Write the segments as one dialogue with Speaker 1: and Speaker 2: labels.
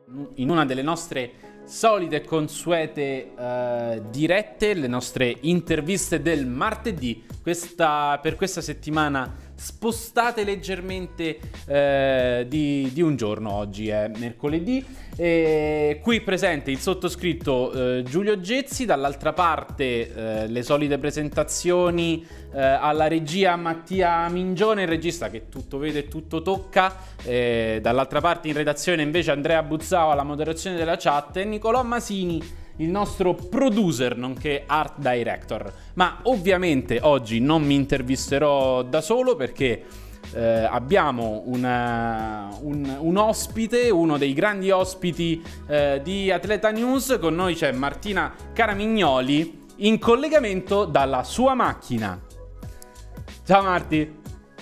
Speaker 1: in una delle nostre solite e consuete dirette, le nostre interviste del martedì. Per questa settimana spostate leggermente di un giorno. Oggi è mercoledì e qui presente il sottoscritto Giulio Gezzi, dall'altra parte le solite presentazioni alla regia Mattia Mingione, il regista che tutto vede e tutto tocca, dall'altra parte in redazione invece Andrea Buzzao alla moderazione della chat e Nicolò Masini, il nostro producer nonché art director. Ma ovviamente oggi non mi intervisterò da solo perché abbiamo un ospite, uno dei grandi ospiti di Atleta News. Con noi c'è Martina Caramignoli in collegamento dalla sua macchina. Ciao Marti.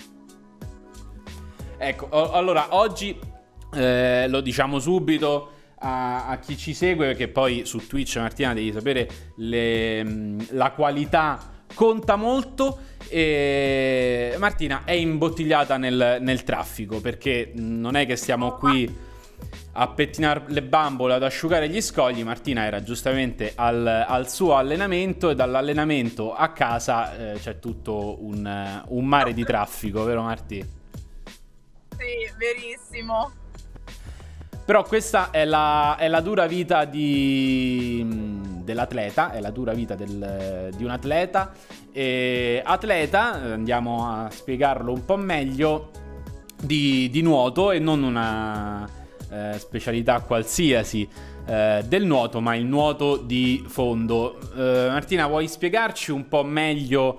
Speaker 1: Ecco, allora oggi lo diciamo subito a chi ci segue, perché poi su Twitch, Martina, devi sapere, la qualità conta molto. E Martina è imbottigliata nel traffico, perché non è che stiamo qui a pettinare le bambole, ad asciugare gli scogli. Martina era giustamente al suo allenamento e dall'allenamento a casa c'è tutto un mare di traffico, vero Marti?
Speaker 2: Sì, verissimo.
Speaker 1: Però questa è la dura vita dell'atleta, è la dura vita di un atleta. E atleta, andiamo a spiegarlo un po' meglio, di nuoto, e non una specialità qualsiasi del nuoto, ma il nuoto di fondo. Martina, vuoi spiegarci un po' meglio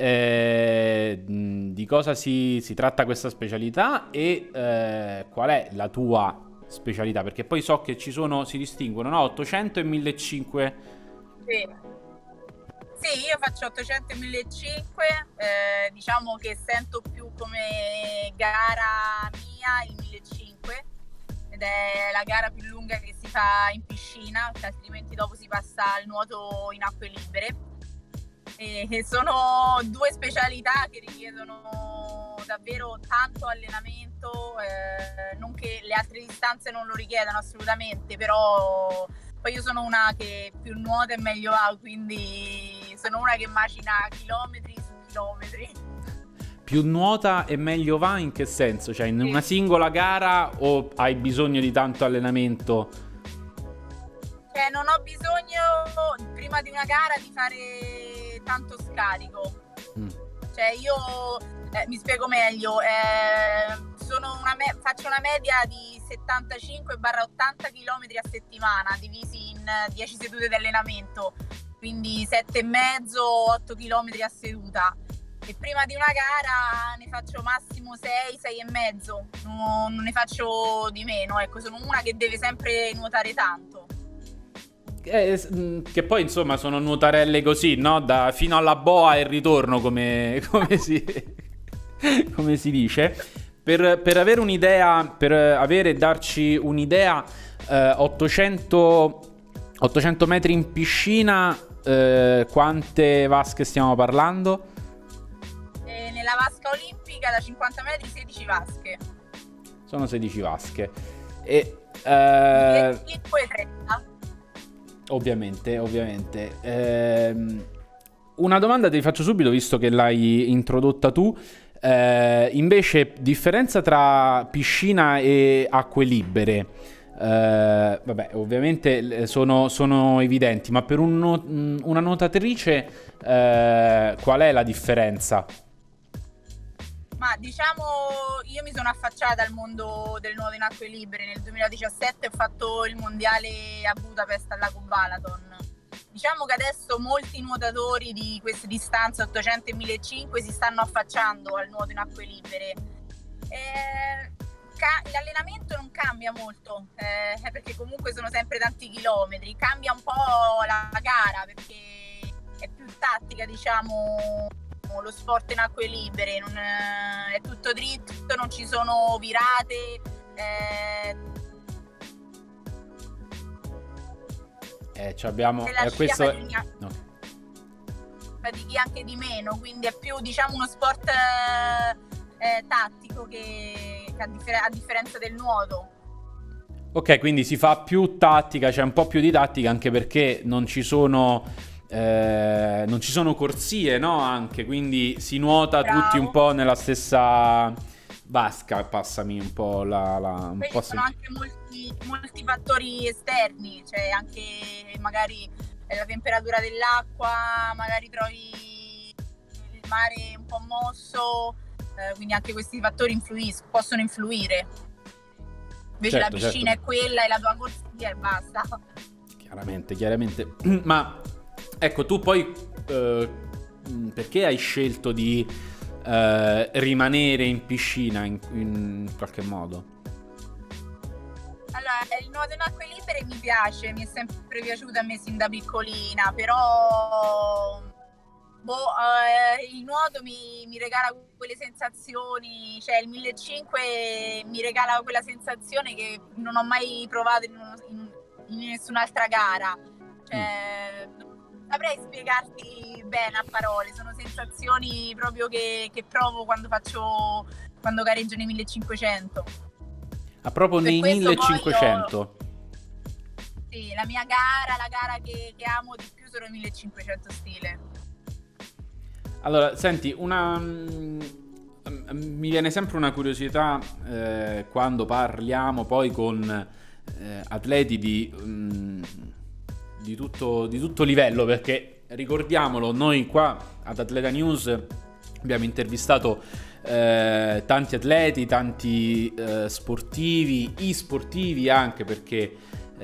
Speaker 1: di cosa si tratta questa specialità e qual è la tua specialità? Perché poi so che si distinguono, no? 800 e 1500.
Speaker 2: Sì, io faccio 800 e 1500, diciamo che sento più come gara mia il 1500, ed è la gara più lunga che si fa in piscina, altrimenti dopo si passa al nuoto in acque libere. E sono due specialità che richiedono davvero tanto allenamento, non che le altre distanze non lo richiedano assolutamente, però poi io sono una che più nuota e meglio va, quindi sono una che macina chilometri su chilometri.
Speaker 1: Più nuota e meglio va in che senso? Cioè in una singola gara o hai bisogno di tanto allenamento?
Speaker 2: Non ho bisogno prima di una gara di fare tanto scarico. Cioè io mi spiego meglio, faccio una media di 75-80 km a settimana, divisi in 10 sedute di allenamento, quindi 7,5, 8 km a seduta. E prima di una gara ne faccio massimo 6, 6,5, non ne faccio di meno. Ecco, sono una che deve sempre nuotare tanto.
Speaker 1: Che poi insomma sono nuotarelle così, no? Fino alla boa e ritorno, come si dice. Per avere un'idea, darci un'idea, 800 metri in piscina, quante vasche stiamo parlando?
Speaker 2: Nella vasca olimpica da 50 metri 16 vasche.
Speaker 1: Sono 16 vasche. E
Speaker 2: 30.
Speaker 1: Ovviamente. Una domanda te la faccio subito, visto che l'hai introdotta tu. Invece, differenza tra piscina e acque libere. Vabbè, ovviamente sono evidenti, ma per una nuotatrice qual è la differenza?
Speaker 2: Ma diciamo, io mi sono affacciata al mondo del nuoto in acque libere nel 2017, ho fatto il mondiale a Budapest al lago Balaton. Diciamo che adesso molti nuotatori di queste distanze 800 e 1500 si stanno affacciando al nuoto in acque libere. L'allenamento non cambia molto, perché comunque sono sempre tanti chilometri, cambia un po' la gara perché è più tattica, diciamo, lo sport in acque libere, è tutto dritto, non ci sono virate.
Speaker 1: Abbiamo questo
Speaker 2: fatichi anche di meno, quindi è più, diciamo, uno sport tattico che a differenza del nuoto.
Speaker 1: Ok, quindi si fa più tattica, c'è un po' più di tattica anche perché non ci sono corsie, no? Anche, quindi si nuota tutti un
Speaker 2: Bravo.
Speaker 1: po' nella stessa vasca, passami un po' un
Speaker 2: Poi
Speaker 1: po'
Speaker 2: ci sono anche molti fattori esterni, cioè anche magari la temperatura dell'acqua, magari trovi il mare un po' mosso, quindi anche questi fattori possono influire. Invece la
Speaker 1: Certo,
Speaker 2: piscina
Speaker 1: certo,
Speaker 2: è quella e la tua corsia e basta.
Speaker 1: chiaramente, chiaramente. Ma ecco, tu poi perché hai scelto di rimanere in piscina in qualche modo?
Speaker 2: Allora, il nuoto in acque libere mi piace, mi è sempre piaciuto a me sin da piccolina, però il nuoto mi regala quelle sensazioni, cioè il 1500 mi regala quella sensazione che non ho mai provato in nessun'altra gara.
Speaker 1: Mm.
Speaker 2: Cioè, non saprei spiegarti bene a parole, sono sensazioni proprio che provo quando gareggio nei 1500.
Speaker 1: Ah, proprio
Speaker 2: Per
Speaker 1: nei
Speaker 2: questo poi
Speaker 1: 1500.
Speaker 2: sì, la gara che amo di più sono i 1500 stile.
Speaker 1: Allora, senti, mi viene sempre una curiosità quando parliamo poi con atleti di tutto livello, perché ricordiamolo, noi qua ad Atleta News abbiamo intervistato tanti atleti, tanti sportivi, e-sportivi anche, perché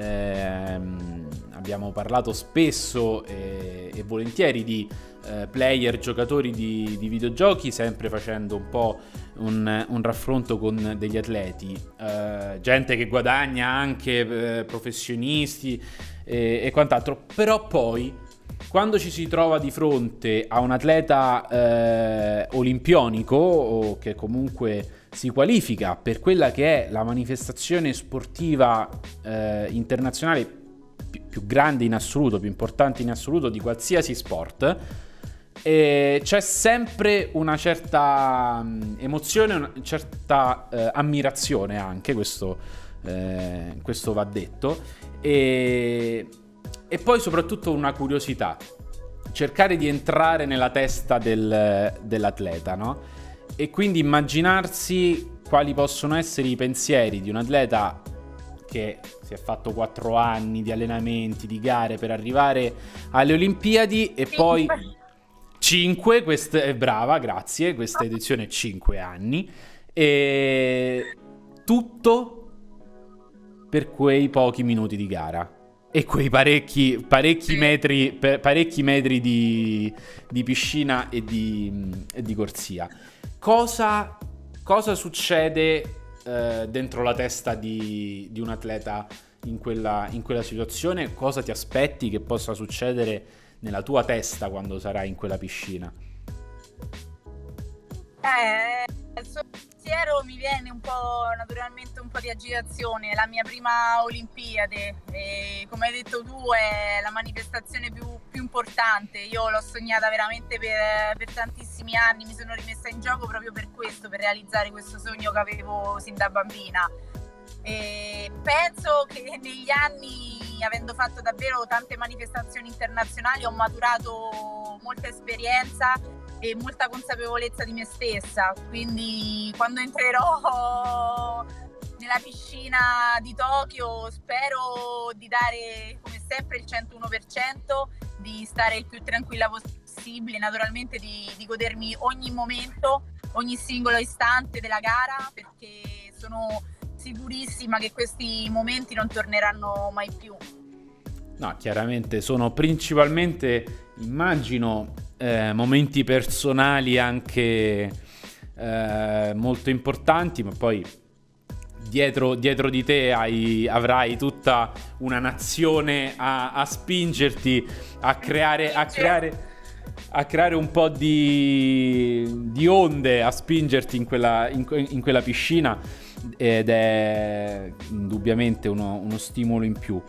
Speaker 1: abbiamo parlato spesso e volentieri di player, giocatori di videogiochi, sempre facendo un po' un raffronto con degli atleti, gente che guadagna anche, professionisti e quant'altro. Però poi quando ci si trova di fronte a un atleta olimpionico, o che comunque si qualifica per quella che è la manifestazione sportiva internazionale più grande in assoluto, più importante in assoluto di qualsiasi sport, c'è sempre una certa emozione, una certa ammirazione anche, questo va detto, e poi soprattutto una curiosità, cercare di entrare nella testa dell'atleta, no? E quindi immaginarsi quali possono essere i pensieri di un atleta che si è fatto 4 anni di allenamenti, di gare per arrivare alle Olimpiadi, e poi 5, questa è brava, grazie, questa edizione è 5 anni, e tutto per quei pochi minuti di gara e quei parecchi metri di piscina e di corsia. Cosa succede dentro la testa di un atleta in quella situazione? Cosa ti aspetti che possa succedere nella tua testa quando sarai in quella piscina?
Speaker 2: Il suo pensiero mi viene naturalmente un po' di agitazione. È la mia prima Olimpiade e, come hai detto tu, è la manifestazione più importante. Io l'ho sognata veramente per tantissimi anni, mi sono rimessa in gioco proprio per questo, per realizzare questo sogno che avevo sin da bambina. E penso che negli anni, avendo fatto davvero tante manifestazioni internazionali, ho maturato molta esperienza e molta consapevolezza di me stessa, quindi quando entrerò nella piscina di Tokyo spero di dare come sempre il 101%, di stare il più tranquilla possibile, naturalmente di godermi ogni momento, ogni singolo istante della gara, perché sono sicurissima che questi momenti non torneranno mai più.
Speaker 1: No, chiaramente sono principalmente, immagino, momenti personali anche molto importanti, ma poi dietro di te avrai tutta una nazione a spingerti, a creare un po' di onde, a spingerti in quella piscina, ed è indubbiamente uno stimolo in più.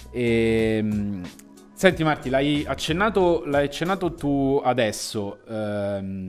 Speaker 1: Senti Marti, l'hai accennato tu adesso,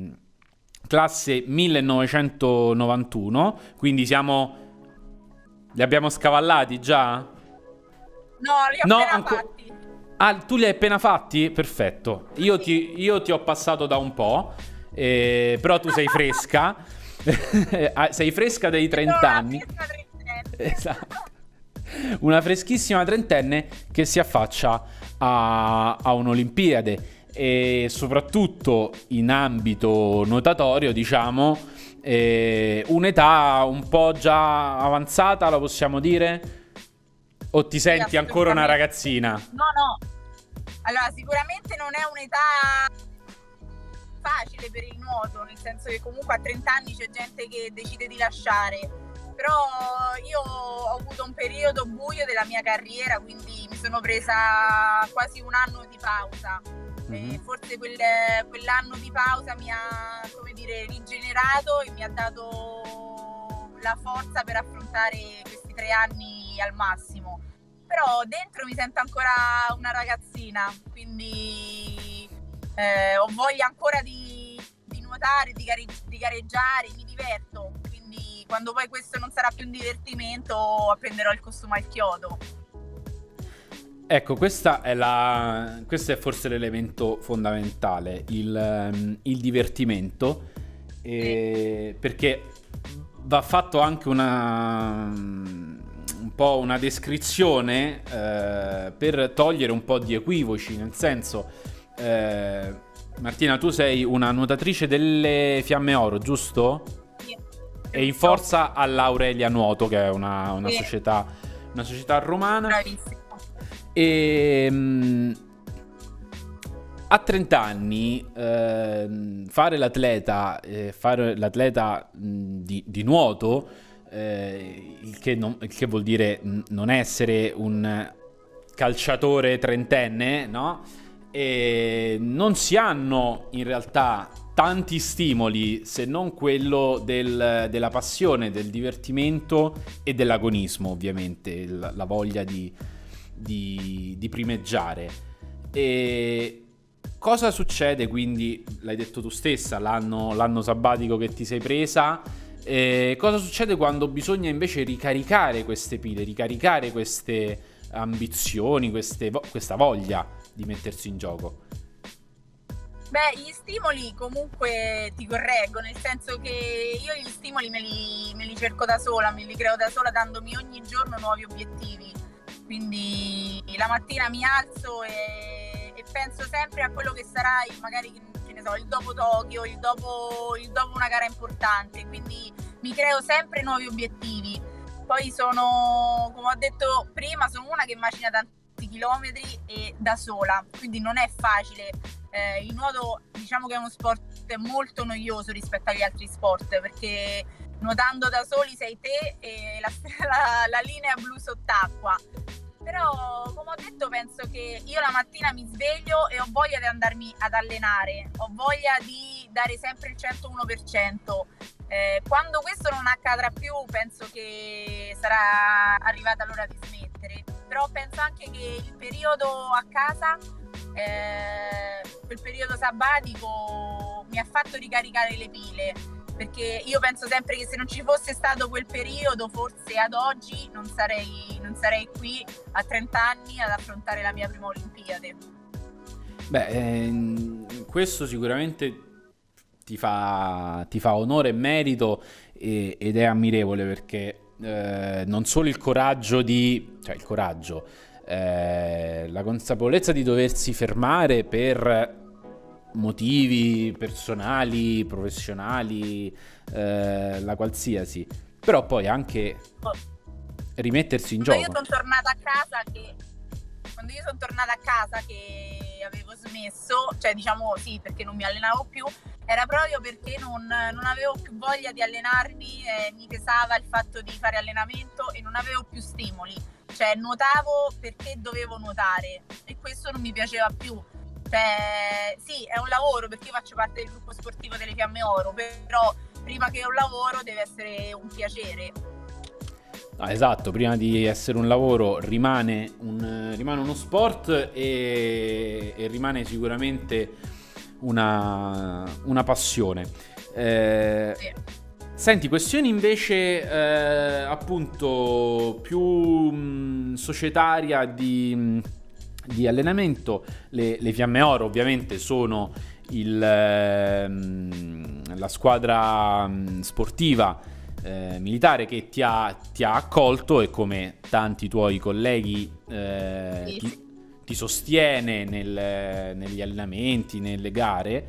Speaker 1: classe 1991, quindi siamo Li abbiamo scavallati già?
Speaker 2: No, li ho
Speaker 1: No,
Speaker 2: appena fatti.
Speaker 1: Ah, tu li hai appena fatti? Perfetto. Io
Speaker 2: Sì.
Speaker 1: io ti ho passato da un po', però tu sei fresca. Sei fresca dei
Speaker 2: Sono
Speaker 1: 30
Speaker 2: una
Speaker 1: anni.
Speaker 2: fresca trentenne.
Speaker 1: Esatto. Una freschissima trentenne che si affaccia a un'Olimpiade e soprattutto in ambito nuotatorio, diciamo, un'età un po' già avanzata, la possiamo dire? O ti
Speaker 2: Sì,
Speaker 1: senti ancora una
Speaker 2: assolutamente.
Speaker 1: ragazzina?
Speaker 2: No, no. Allora, sicuramente non è un'età facile per il nuoto, nel senso che comunque a 30 anni c'è gente che decide di lasciare. Però io ho avuto un periodo buio della mia carriera, quindi mi sono presa quasi un anno di pausa. E forse quell'anno di pausa mi ha, come dire, rigenerato e mi ha dato la forza per affrontare questi 3 anni al massimo. Però dentro mi sento ancora una ragazzina, quindi ho voglia ancora di nuotare, di gareggiare, mi diverto. Quindi quando poi questo non sarà più un divertimento, apprenderò il costume al chiodo.
Speaker 1: Ecco, questo è forse l'elemento fondamentale, il divertimento, perché va fatto anche un po' una descrizione per togliere un po' di equivoci, nel senso, Martina, tu sei una nuotatrice delle Fiamme Oro, giusto?
Speaker 2: Sì.
Speaker 1: E in forza all'Aurelia Nuoto, che è una
Speaker 2: Sì.
Speaker 1: società romana.
Speaker 2: Bravissimo.
Speaker 1: E a 30 anni fare l'atleta di nuoto, il che vuol dire non essere un calciatore trentenne, no? E non si hanno in realtà tanti stimoli se non quello della passione, del divertimento e dell'agonismo, ovviamente, la voglia di primeggiare. E cosa succede quindi? L'hai detto tu stessa, l'anno sabbatico che ti sei presa. Cosa succede quando bisogna invece ricaricare queste pile, ricaricare queste ambizioni, questa voglia di mettersi in gioco?
Speaker 2: Beh, gli stimoli comunque ti correggo, nel senso che io gli stimoli me li cerco da sola, me li creo da sola dandomi ogni giorno nuovi obiettivi. Quindi la mattina mi alzo e penso sempre a quello che sarà magari, che ne so, il dopo Tokyo, il dopo una gara importante. Quindi mi creo sempre nuovi obiettivi. Poi sono, come ho detto prima, sono una che macina tanti chilometri e da sola, quindi non è facile. Il nuoto, diciamo che è uno sport molto noioso rispetto agli altri sport, perché nuotando da soli sei te e la linea blu sott'acqua. Però, come ho detto, penso che io la mattina mi sveglio e ho voglia di andarmi ad allenare, ho voglia di dare sempre il 101%. Quando questo non accadrà più, penso che sarà arrivata l'ora di smettere. Però penso anche che il periodo a casa, quel periodo sabbatico, mi ha fatto ricaricare le pile. Perché io penso sempre che se non ci fosse stato quel periodo, forse ad oggi non sarei qui a 30 anni ad affrontare la mia prima Olimpiade.
Speaker 1: Beh, questo sicuramente ti fa onore e merito ed è ammirevole perché non solo il coraggio la consapevolezza di doversi fermare per motivi personali, professionali, la qualsiasi, però poi anche rimettersi in
Speaker 2: Quando
Speaker 1: gioco.
Speaker 2: io sono tornata a casa che avevo smesso, cioè diciamo sì, perché non mi allenavo più, era proprio perché non avevo più voglia di allenarmi, mi pesava il fatto di fare allenamento e non avevo più stimoli, cioè nuotavo perché dovevo nuotare e questo non mi piaceva più. Sì, è un lavoro perché io faccio parte del gruppo sportivo delle Fiamme Oro, però prima che un lavoro deve essere un piacere.
Speaker 1: Ah, esatto, prima di essere un lavoro rimane uno sport e rimane sicuramente una passione.
Speaker 2: Sì.
Speaker 1: Senti, questioni invece appunto più societaria di allenamento, le Fiamme Oro ovviamente sono la squadra sportiva militare che ti ha accolto e come tanti tuoi colleghi ti sostiene negli allenamenti, nelle gare.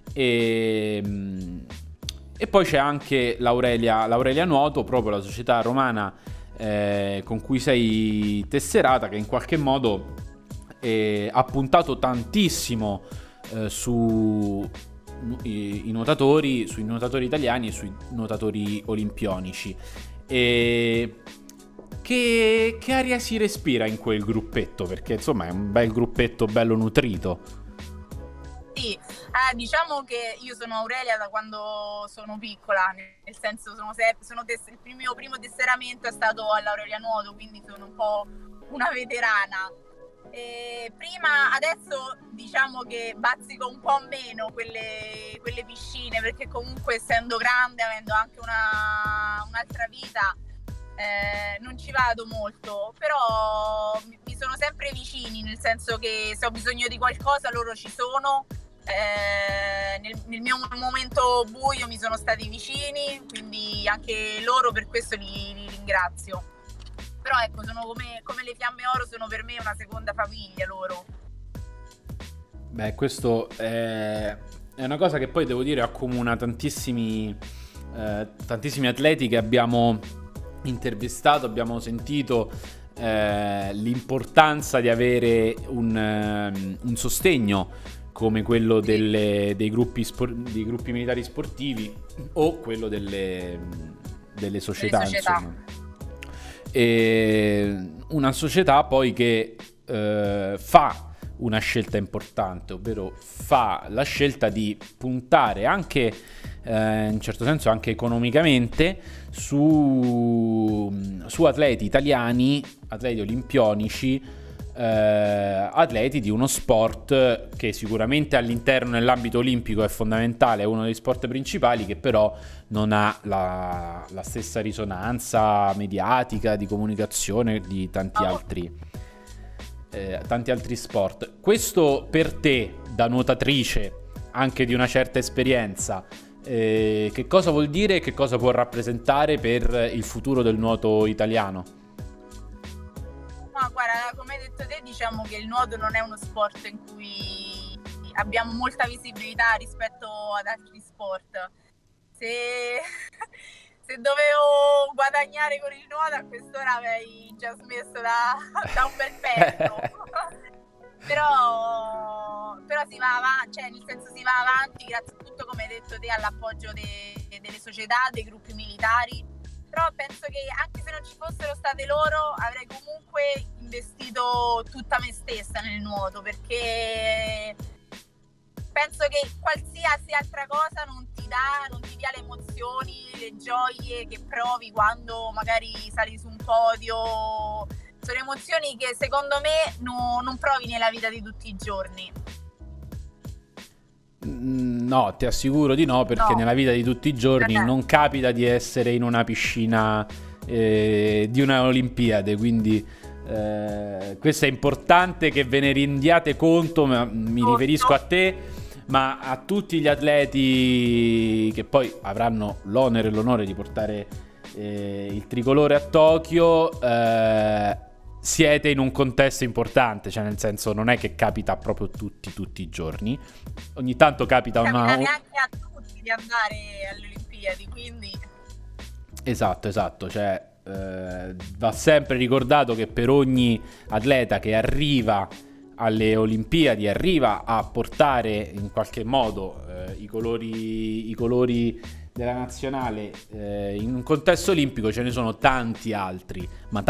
Speaker 1: E poi c'è anche l'Aurelia Nuoto, proprio la società romana con cui sei tesserata, che in qualche modo ha puntato tantissimo sui nuotatori italiani e sui nuotatori olimpionici. E che aria si respira in quel gruppetto? Perché insomma è un bel gruppetto, bello nutrito.
Speaker 2: Sì, diciamo che io sono Aurelia da quando sono piccola, nel senso il mio primo tesseramento è stato all'Aurelia Nuoto, quindi sono un po' una veterana. Adesso diciamo che bazzico un po' meno quelle piscine, perché comunque essendo grande, avendo anche un'altra vita, non ci vado molto, però mi sono sempre vicini, nel senso che se ho bisogno di qualcosa loro ci sono. Nel mio momento buio mi sono stati vicini, quindi anche loro per questo li ringrazio. Però ecco, sono come le Fiamme Oro, sono per me una seconda famiglia loro.
Speaker 1: Beh, questo è una cosa che poi devo dire accomuna tantissimi atleti che abbiamo intervistato, abbiamo sentito l'importanza di avere un sostegno come quello dei gruppi militari sportivi o quello delle società. Insomma. E una società poi che fa una scelta importante, ovvero fa la scelta di puntare anche in un certo senso anche economicamente su atleti italiani, atleti olimpionici, atleti di uno sport che sicuramente all'interno nell'ambito olimpico è fondamentale, è uno dei sport principali, che però non ha la stessa risonanza mediatica, di comunicazione di tanti altri sport. Questo per te, da nuotatrice anche di una certa esperienza, che cosa vuol dire e che cosa può rappresentare per il futuro del nuoto italiano?
Speaker 2: Ma guarda, come hai detto te, diciamo che il nuoto non è uno sport in cui abbiamo molta visibilità rispetto ad altri sport. Se dovevo guadagnare con il nuoto a quest'ora avrei già smesso da un bel pezzo. però si va avanti, cioè nel senso si va avanti grazie appunto, come hai detto te, all'appoggio delle società, dei gruppi militari. Però penso che anche se non ci fossero state loro avrei comunque investito tutta me stessa nel nuoto, perché penso che qualsiasi altra cosa non ti dia le emozioni, le gioie che provi quando magari sali su un podio. Sono emozioni che secondo me non provi nella vita di tutti i giorni.
Speaker 1: No, ti assicuro di no, perché nella vita di tutti i giorni non capita di essere in una piscina di una Olimpiade, quindi questo è importante che ve ne rendiate conto, ma mi riferisco a te, ma a tutti gli atleti che poi avranno l'onere e l'onore di portare il tricolore a Tokyo. Siete in un contesto importante, cioè nel senso non è che capita proprio tutti i giorni, ogni tanto capita
Speaker 2: neanche a tutti di andare alle Olimpiadi, quindi
Speaker 1: esatto, cioè va sempre ricordato che per ogni atleta che arriva alle Olimpiadi arriva a portare in qualche modo i colori della nazionale in un contesto olimpico. Ce ne sono tanti altri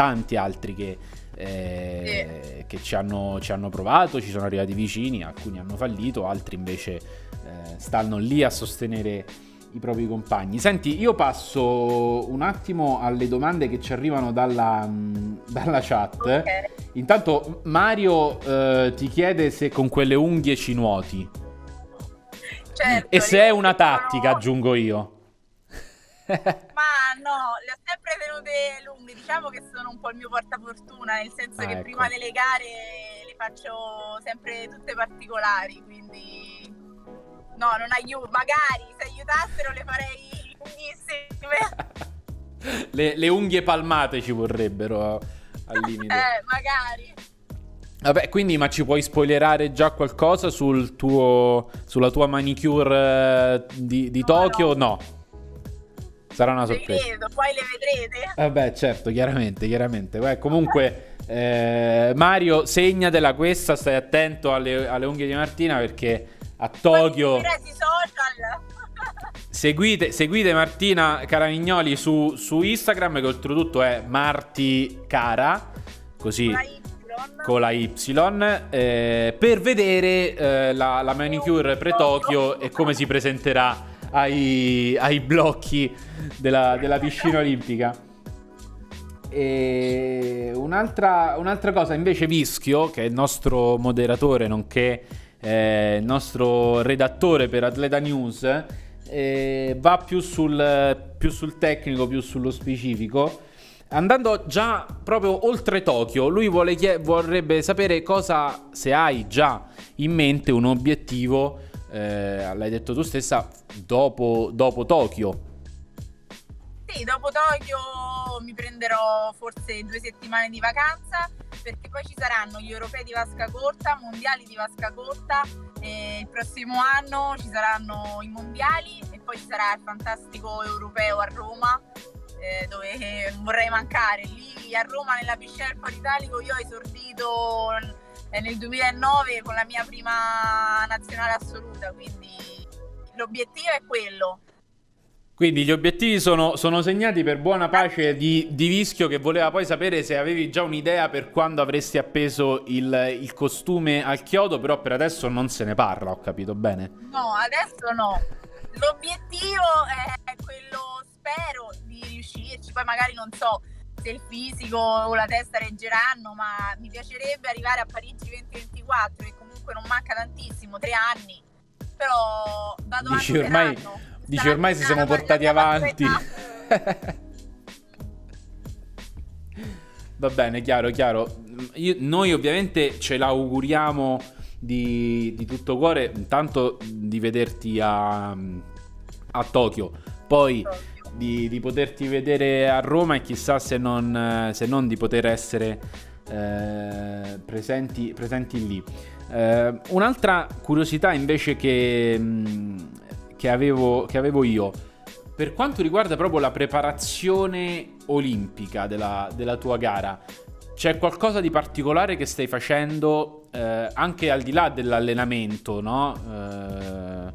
Speaker 1: che ci hanno provato, ci sono arrivati vicini, alcuni hanno fallito, altri invece stanno lì a sostenere i propri compagni. Senti, io passo un attimo alle domande che ci arrivano dalla chat. Okay. Intanto Mario ti chiede se con quelle unghie ci nuoti.
Speaker 2: Certo,
Speaker 1: e se è una tattica, aggiungo io.
Speaker 2: Ma no, le ho sempre tenute lunghe, diciamo che sono un po' il mio portafortuna, nel senso
Speaker 1: Ah,
Speaker 2: che
Speaker 1: ecco.
Speaker 2: prima delle gare le faccio sempre tutte particolari, quindi no, non aiuto, magari se aiutassero le farei lunghissime.
Speaker 1: Le unghie palmate ci vorrebbero al limite.
Speaker 2: Magari.
Speaker 1: Vabbè, quindi ma ci puoi spoilerare già qualcosa sulla tua manicure di
Speaker 2: No,
Speaker 1: Tokyo?
Speaker 2: no,
Speaker 1: No. Sarà una sorpresa.
Speaker 2: segreto, poi le vedrete.
Speaker 1: Vabbè, certo, chiaramente, chiaramente. Beh, comunque, Mario, segnatela questa, stai attento alle unghie di Martina perché a
Speaker 2: Poi mi
Speaker 1: Tokyo...
Speaker 2: seguirei sui social.
Speaker 1: Seguite Martina Caramignoli su Instagram, che oltretutto è Marti Cara,
Speaker 2: Con
Speaker 1: così
Speaker 2: la Y.
Speaker 1: con la Y, per vedere la manicure pre-Tokyo e come si presenterà ai blocchi della piscina olimpica. E un'altra cosa invece, Vischio, che è il nostro moderatore nonché il nostro redattore per Atleta News, va più sul tecnico, più sullo specifico. Andando già proprio oltre Tokyo, lui vorrebbe sapere cosa, se hai già in mente un obiettivo, l'hai detto tu stessa, dopo Tokyo.
Speaker 2: Sì, dopo Tokyo mi prenderò forse 2 settimane di vacanza, perché poi ci saranno gli europei di vasca corta, mondiali di vasca corta, e il prossimo anno ci saranno i mondiali e poi ci sarà il fantastico europeo a Roma, dove non vorrei mancare. Lì a Roma, nella piscina del Politalico, io ho esordito nel 2009 con la mia prima nazionale assoluta, quindi l'obiettivo è quello.
Speaker 1: Quindi gli obiettivi sono segnati, per buona pace di Vischio, che voleva poi sapere se avevi già un'idea per quando avresti appeso il costume al chiodo, però per adesso non se ne parla, ho capito bene?
Speaker 2: No, adesso no. L'obiettivo è quello, spero di riuscirci, poi magari non so se il fisico o la testa reggeranno, ma mi piacerebbe arrivare a Parigi 2024, che comunque non manca tantissimo, 3 anni, però vado
Speaker 1: Dici
Speaker 2: anno per
Speaker 1: ormai,
Speaker 2: anno.
Speaker 1: dici ormai si siamo portati avanti. Va bene, chiaro, chiaro. Noi ovviamente ce l'auguriamo di tutto cuore, intanto di vederti a Tokyo, poi di poterti vedere a Roma e chissà se non di poter essere presenti lì. Un'altra curiosità invece che avevo io, per quanto riguarda proprio la preparazione olimpica della tua gara, c'è qualcosa di particolare che stai facendo anche al di là dell'allenamento, no?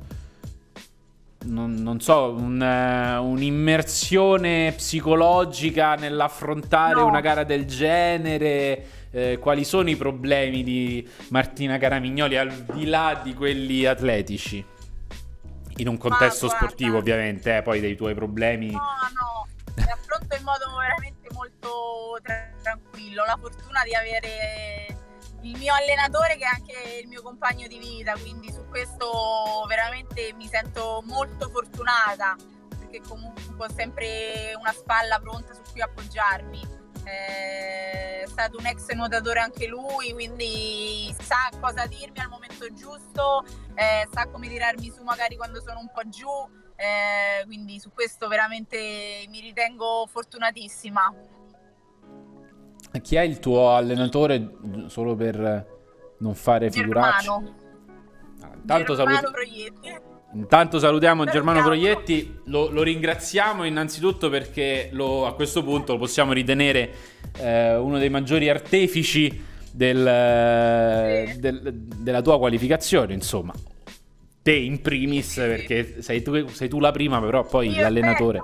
Speaker 1: Non so, un'immersione psicologica nell'affrontare una gara del genere? Quali sono i problemi di Martina Caramignoli al di là di quelli atletici? In un contesto sportivo, ovviamente, poi dei tuoi problemi.
Speaker 2: No, li affronto in modo veramente molto tranquillo. Ho la fortuna di avere il mio allenatore che è anche il mio compagno di vita, quindi su questo veramente mi sento molto fortunata, perché comunque ho sempre una spalla pronta su cui appoggiarmi. È stato un ex nuotatore anche lui, quindi sa cosa dirmi al momento giusto, sa come tirarmi su magari quando sono un po' giù, quindi su questo veramente mi ritengo fortunatissima.
Speaker 1: Chi è il tuo allenatore, solo per non fare figuracce?
Speaker 2: Germano Proietti.
Speaker 1: Intanto salutiamo Germano Proietti, lo ringraziamo innanzitutto perché a questo punto lo possiamo ritenere uno dei maggiori artefici della tua qualificazione, insomma. Te in primis, perché sei tu la prima, però poi l'allenatore...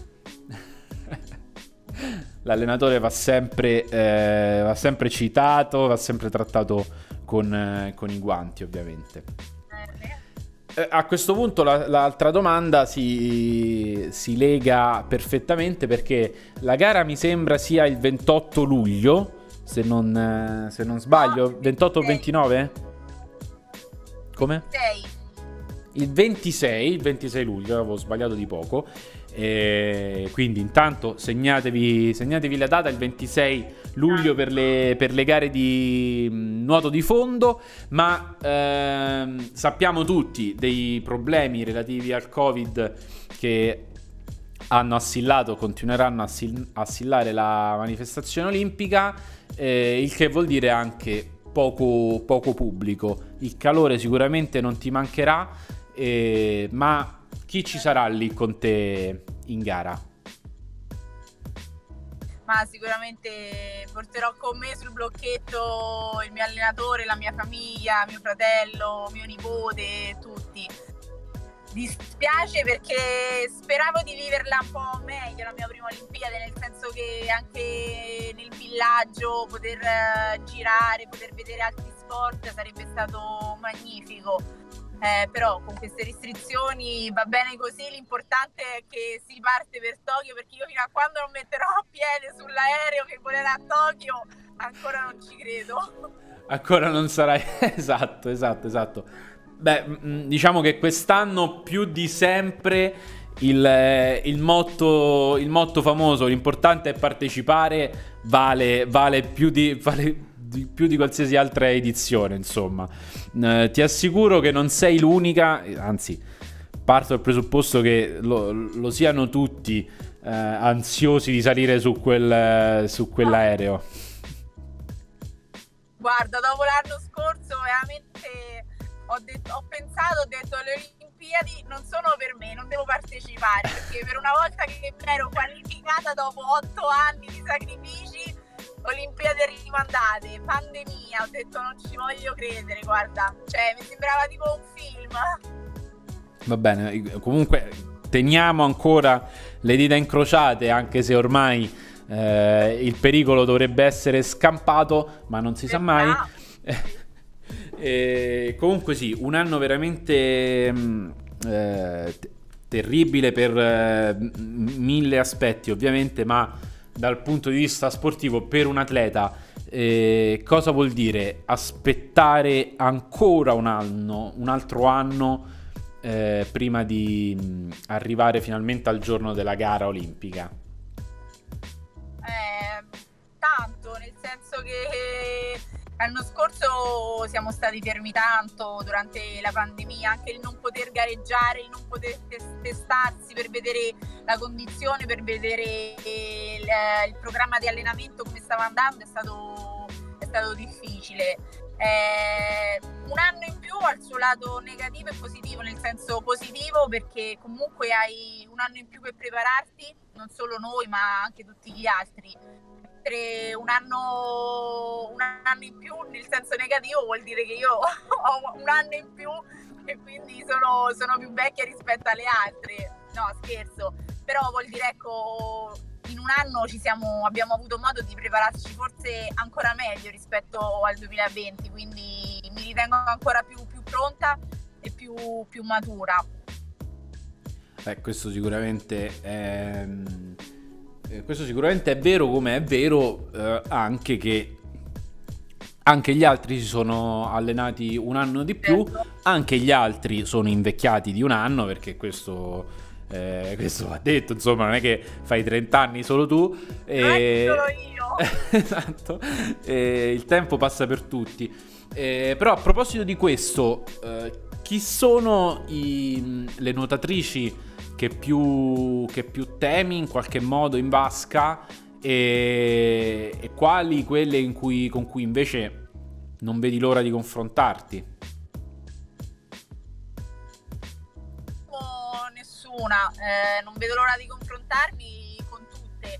Speaker 1: L'allenatore va sempre citato, va sempre trattato con i guanti, ovviamente. A questo punto l'altra domanda si lega perfettamente, perché la gara mi sembra sia il 28 luglio, se non sbaglio. 28 o 29? Come? Il 26 luglio, avevo sbagliato di poco. E quindi intanto segnatevi la data, il 26 luglio per le gare di nuoto di fondo, ma sappiamo tutti dei problemi relativi al Covid che hanno assillato, continueranno a assillare la manifestazione olimpica, il che vuol dire anche poco pubblico. Il calore sicuramente non ti mancherà, ma chi ci sarà lì con te in gara?
Speaker 2: Ma sicuramente porterò con me sul blocchetto il mio allenatore, la mia famiglia, mio fratello, mio nipote, tutti. Dispiace perché speravo di viverla un po' meglio la mia prima Olimpiade, nel senso che anche nel villaggio poter girare, poter vedere altri sport sarebbe stato magnifico. Però con queste restrizioni va bene così, l'importante è che si parte per Tokyo, perché io fino a quando non metterò piede sull'aereo che volerà a Tokyo ancora non ci credo.
Speaker 1: Ancora non sarai esatto. Beh, diciamo che quest'anno più di sempre il motto famoso, l'importante è partecipare, vale più di qualsiasi altra edizione, insomma. Ti assicuro che non sei l'unica, anzi parto dal presupposto che lo siano tutti ansiosi di salire su quell'aereo.
Speaker 2: Guarda, dopo l'anno scorso veramente ho detto le Olimpiadi non sono per me, non devo partecipare, perché per una volta che mi ero qualificata dopo 8 anni di sacrifici, Olimpiadi rimandate, pandemia, ho detto non ci voglio credere, guarda, cioè mi sembrava tipo un film.
Speaker 1: Va bene, comunque teniamo ancora le dita incrociate, anche se ormai il pericolo dovrebbe essere scampato, ma non si sa mai. Comunque sì, un anno veramente terribile per mille aspetti, ovviamente, ma dal punto di vista sportivo per un atleta cosa vuol dire aspettare ancora un altro anno prima di arrivare finalmente al giorno della gara olimpica?
Speaker 2: Tanto, nel senso che l'anno scorso siamo stati fermi tanto durante la pandemia, anche il non poter gareggiare, il non poter testarsi per vedere la condizione, per vedere il programma di allenamento come stava andando è stato difficile. Un anno in più ha il suo lato negativo e positivo, nel senso positivo perché comunque hai un anno in più per prepararti, non solo noi ma anche tutti gli altri. Un anno in più nel senso negativo vuol dire che io ho un anno in più e quindi sono più vecchia rispetto alle altre. No, scherzo, però vuol dire, ecco, in un anno abbiamo avuto modo di prepararci forse ancora meglio rispetto al 2020, quindi mi ritengo ancora più pronta e più matura.
Speaker 1: Questo sicuramente è vero, come è vero anche che anche gli altri si sono allenati un anno di più, anche gli altri sono invecchiati di un anno, perché questo va detto, insomma, non è che fai 30 anni solo tu.
Speaker 2: Non è solo io.
Speaker 1: Esatto, il tempo passa per tutti. Però a proposito di questo, chi sono le nuotatrici che più temi in qualche modo in vasca e quali quelle con cui invece non vedi l'ora di confrontarti?
Speaker 2: Nessuna, non vedo l'ora di confrontarmi con tutte.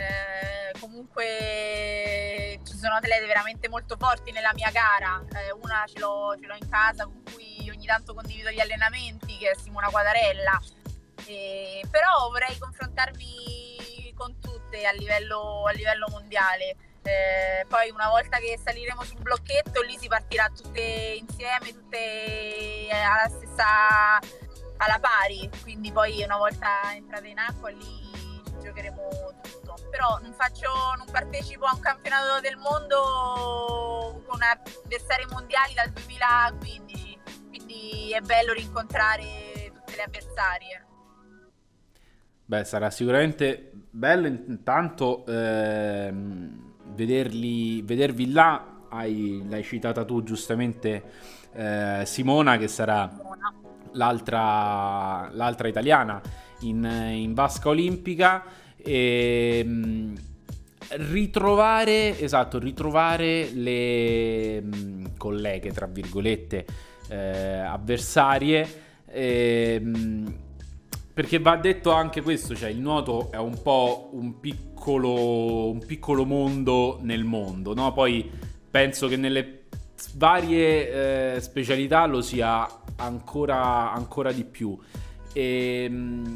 Speaker 2: Comunque ci sono atlete veramente molto forti nella mia gara, una ce l'ho in casa con cui ogni tanto condivido gli allenamenti, che è Simona Quadarella. Però vorrei confrontarmi con tutte a livello mondiale. Poi una volta che saliremo sul blocchetto lì si partirà tutte insieme, tutte alla pari, quindi poi una volta entrate in acqua lì ci giocheremo tutto. Però non partecipo a un campionato del mondo con avversari mondiali dal 2015, quindi è bello rincontrare tutte le avversarie.
Speaker 1: Beh, sarà sicuramente bello intanto vedervi là. L'hai citata tu giustamente, Simona, che sarà
Speaker 2: Simona.
Speaker 1: l'altra italiana in vasca olimpica. E ritrovare le colleghe, tra virgolette, avversarie. Perché va detto anche questo, cioè il nuoto è un po' un piccolo mondo nel mondo, no? Poi penso che nelle varie specialità lo sia ancora di più. E,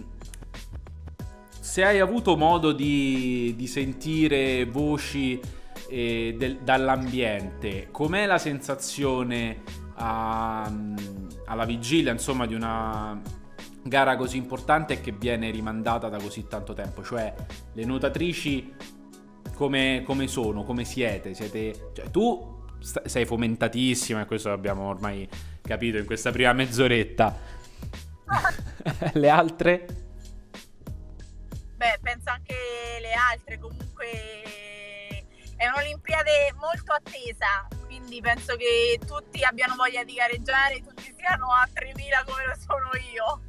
Speaker 1: se hai avuto modo di sentire voci dall'ambiente, com'è la sensazione alla vigilia, insomma, di una gara così importante e che viene rimandata da così tanto tempo? Cioè, le nuotatrici come sono? Come siete? Cioè, tu sei fomentatissima, e questo l'abbiamo ormai capito in questa prima mezz'oretta. Le altre?
Speaker 2: Beh, penso anche le altre, comunque è un'Olimpiade molto attesa, quindi penso che tutti abbiano voglia di gareggiare, tutti siano a 3000 come lo sono io.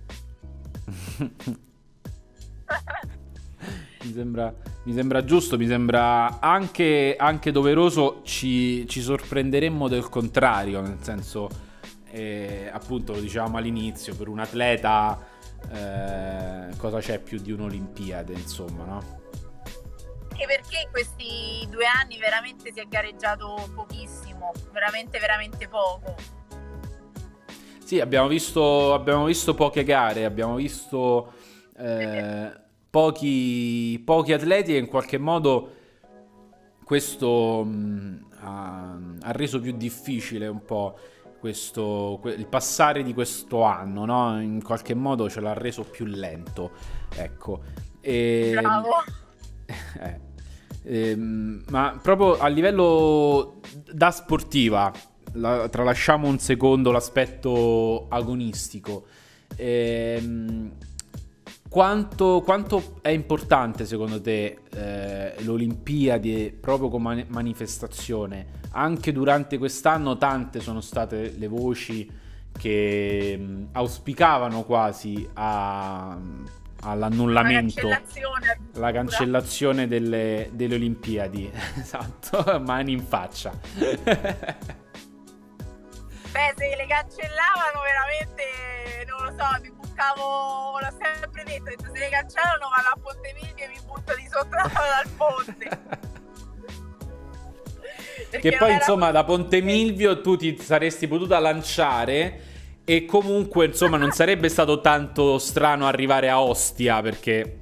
Speaker 1: Mi sembra giusto, mi sembra anche doveroso. Ci sorprenderemmo del contrario, nel senso, appunto, lo dicevamo all'inizio, per un atleta cosa c'è più di un'Olimpiade, insomma, no?
Speaker 2: Anche perché in questi 2 anni veramente si è gareggiato pochissimo, veramente poco.
Speaker 1: Sì, abbiamo visto poche gare, abbiamo visto pochi atleti, e in qualche modo questo ha reso più difficile un po' il passare di questo anno, no? In qualche modo ce l'ha reso più lento, ecco.
Speaker 2: Bravo.
Speaker 1: Ma proprio a livello da sportiva, tralasciamo un secondo l'aspetto agonistico. Quanto è importante secondo te l'Olimpiadi proprio come manifestazione? Anche durante quest'anno tante sono state le voci che auspicavano quasi all'annullamento, la cancellazione delle Olimpiadi. Esatto, mani in faccia.
Speaker 2: Beh, se le cancellavano veramente, non lo so, mi buttavo, l'ho sempre detto, se le cancellano vado a Ponte Milvio e mi butto di sotto dal ponte.
Speaker 1: Che poi insomma da Ponte Milvio tu ti saresti potuta lanciare e comunque insomma non sarebbe stato tanto strano arrivare a Ostia, perché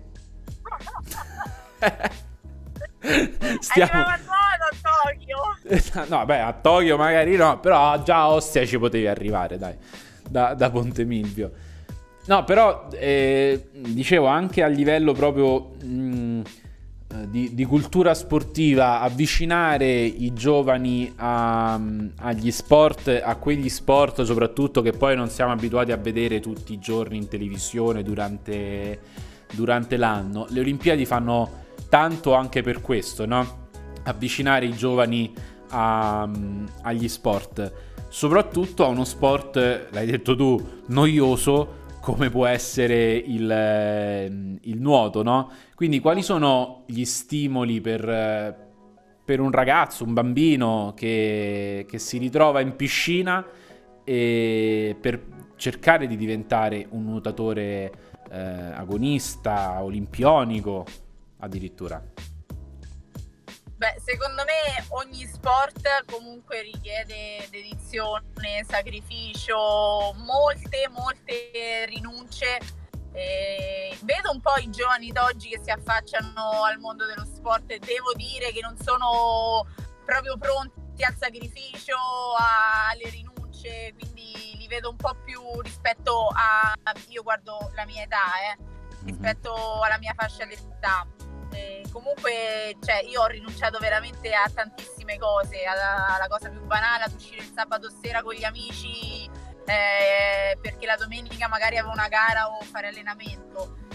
Speaker 2: arrivava a Tokyo.
Speaker 1: No, beh, a Tokyo magari no, però già a Ostia ci potevi arrivare, dai, da Ponte Milvio. No, però dicevo anche a livello proprio di cultura sportiva, avvicinare i giovani agli sport, a quegli sport soprattutto che poi non siamo abituati a vedere tutti i giorni in televisione durante l'anno. Le Olimpiadi fanno tanto anche per questo, no? Avvicinare i giovani agli sport, soprattutto a uno sport, l'hai detto tu, noioso come può essere il nuoto, no? Quindi quali sono gli stimoli per un ragazzo, un bambino che si ritrova in piscina e per cercare di diventare un nuotatore agonista, olimpionico addirittura?
Speaker 2: Beh, secondo me ogni sport comunque richiede dedizione, sacrificio, molte rinunce. Vedo un po' i giovani d'oggi che si affacciano al mondo dello sport e devo dire che non sono proprio pronti al sacrificio, alle rinunce, quindi li vedo un po' più rispetto a... io guardo la mia età, rispetto alla mia fascia d'età. Comunque, cioè, io ho rinunciato veramente a tantissime cose, alla cosa più banale, ad uscire il sabato sera con gli amici perché la domenica magari avevo una gara o fare allenamento.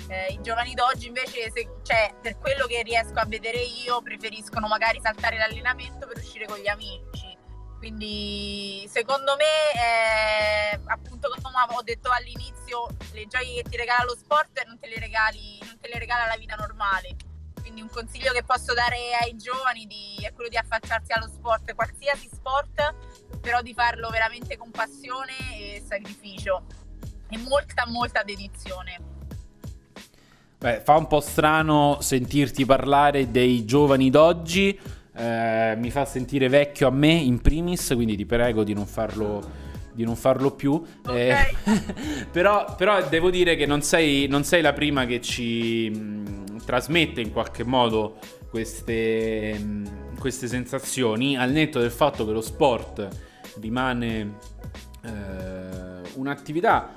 Speaker 2: I giovani d'oggi invece, cioè, per quello che riesco a vedere io, preferiscono magari saltare l'allenamento per uscire con gli amici. Quindi secondo me, appunto come ho detto all'inizio, le gioie che ti regala lo sport non te le regala la vita normale. Quindi un consiglio che posso dare ai giovani è quello di affacciarsi allo sport, qualsiasi sport, però di farlo veramente con passione e sacrificio e molta dedizione.
Speaker 1: Beh, fa un po' strano sentirti parlare dei giovani d'oggi, mi fa sentire vecchio a me in primis, quindi ti prego di non farlo più.
Speaker 2: Okay.
Speaker 1: Però devo dire che non sei la prima che ci trasmette in qualche modo queste sensazioni, al netto del fatto che lo sport rimane un'attività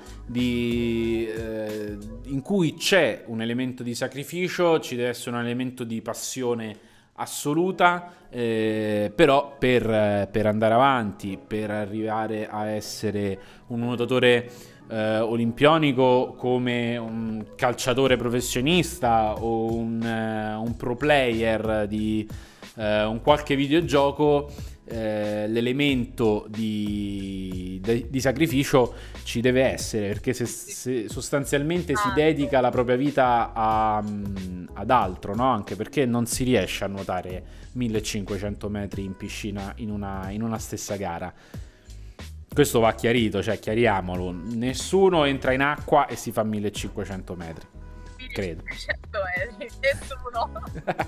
Speaker 1: in cui c'è un elemento di sacrificio, ci deve essere un elemento di passione assoluta, però per andare avanti, per arrivare a essere un nuotatore olimpionico, come un calciatore professionista o un pro player di un qualche videogioco, l'elemento di sacrificio ci deve essere, perché se sostanzialmente si dedica la propria vita ad altro, no? Anche perché non si riesce a nuotare 1500 metri in piscina in una stessa gara. Questo va chiarito, cioè chiariamolo, nessuno entra in acqua e si fa 1500 metri, credo.
Speaker 2: 1500 metri, nessuno.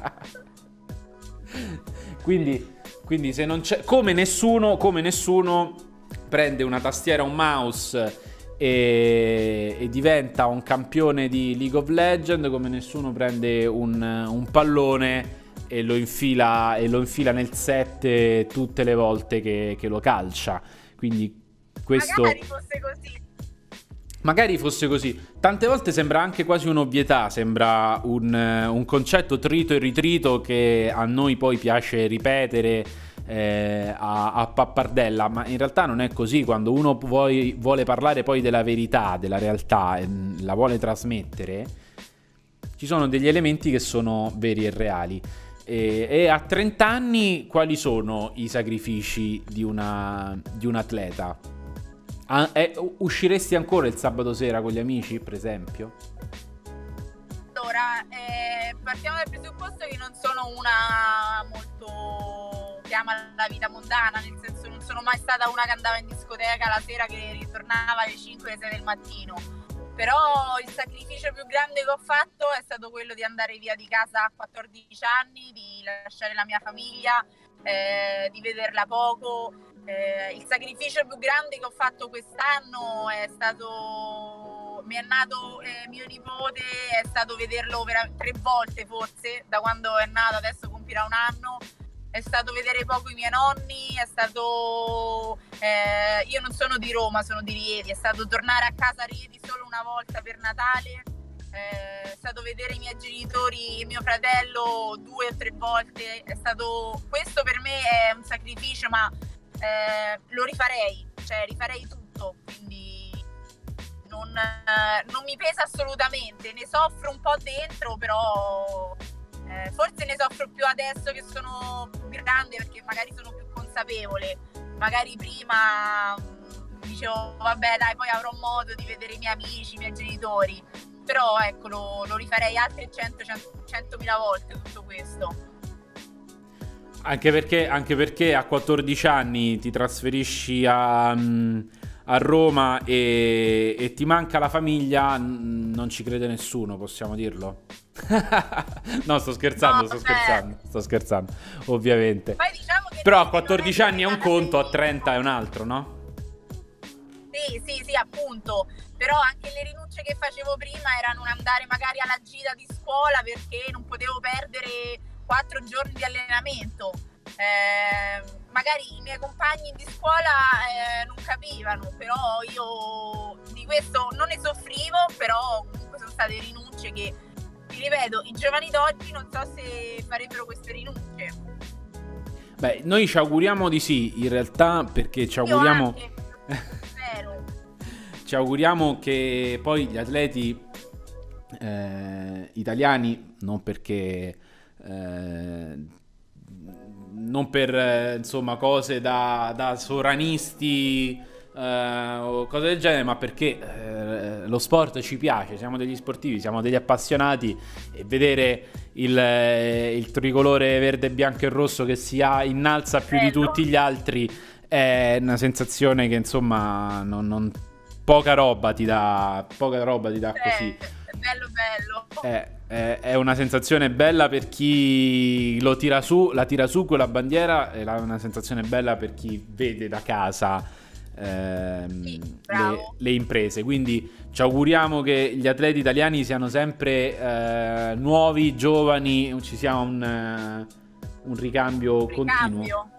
Speaker 1: Quindi se non c'è, come nessuno prende una tastiera, un mouse e diventa un campione di League of Legends, come nessuno prende un pallone e lo infila nel set tutte le volte che lo calcia. Quindi questo magari fosse così. Tante volte sembra anche quasi un'ovvietà, sembra un concetto trito e ritrito che a noi poi piace ripetere a pappardella, ma in realtà non è così. Quando uno vuole parlare poi della verità, della realtà, e la vuole trasmettere, ci sono degli elementi che sono veri e reali. E a 30 anni quali sono i sacrifici di un atleta? Usciresti ancora il sabato sera con gli amici, per esempio?
Speaker 2: Allora, partiamo dal presupposto che non sono una molto che ama la vita mondana, nel senso non sono mai stata una che andava in discoteca la sera che ritornava alle 5 e 6 del mattino. Però il sacrificio più grande che ho fatto è stato quello di andare via di casa a 14 anni, di lasciare la mia famiglia, di vederla poco. Il sacrificio più grande che ho fatto quest'anno è stato, mi è nato mio nipote, è stato vederlo 3 volte forse, da quando è nato, adesso compirà un anno. È stato vedere poco i miei nonni, è stato io non sono di Roma, sono di Rieti, è stato tornare a casa a Rieti solo una volta per Natale, è stato vedere i miei genitori e mio fratello 2 o 3 volte, è stato, questo per me è un sacrificio, ma lo rifarei, cioè rifarei tutto, quindi non mi pesa assolutamente, ne soffro un po' dentro, però forse ne soffro più adesso che sono più grande, perché magari sono più consapevole. Magari prima dicevo vabbè dai, poi avrò modo di vedere i miei amici, i miei genitori, però ecco lo rifarei altre 100.000 volte tutto questo.
Speaker 1: Anche perché a 14 anni ti trasferisci a Roma e ti manca la famiglia, non ci crede nessuno, possiamo dirlo? No, sto scherzando, ovviamente.
Speaker 2: Poi diciamo che
Speaker 1: però a 14 anni è un conto, a 30 è un altro, no?
Speaker 2: Sì, appunto. Però anche le rinunce che facevo prima era non andare magari alla gita di scuola perché non potevo perdere 4 giorni di allenamento. Magari i miei compagni di scuola non capivano, però io di questo non ne soffrivo, però comunque sono state rinunce che, ti ripeto, i giovani d'oggi non so se farebbero queste rinunce. Beh,
Speaker 1: noi ci auguriamo di sì, in realtà, perché ci auguriamo ci auguriamo che poi gli atleti italiani, non perché non per insomma cose da sovranisti o cose del genere, ma perché lo sport ci piace, siamo degli sportivi, siamo degli appassionati, e vedere il tricolore verde, bianco e rosso che innalza più di tutti gli altri è una sensazione che insomma poca roba ti dà così.
Speaker 2: È bello bello.
Speaker 1: È una sensazione bella per chi la tira su quella bandiera, è una sensazione bella per chi vede da casa le imprese. Quindi ci auguriamo che gli atleti italiani siano sempre nuovi, giovani, ci sia un ricambio continuo.